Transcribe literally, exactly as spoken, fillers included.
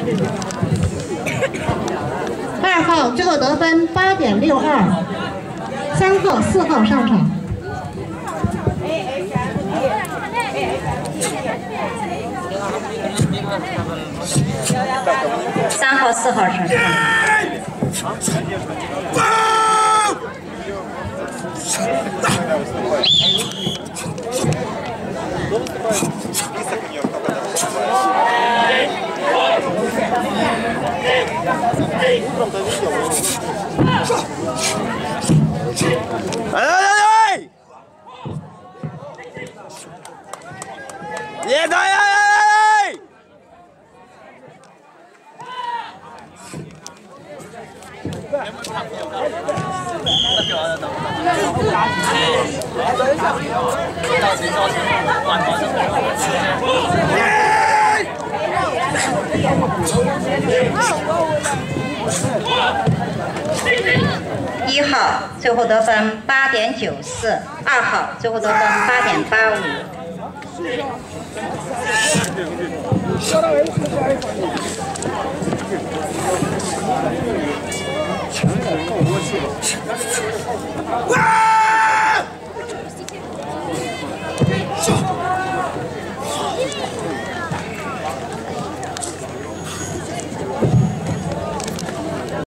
二号最后得分八点六二，三号、四号上场。 三号、四号上场。 来来来！别打呀！ 一号最后得分八点九四，二号最后得分八点八五。 哇！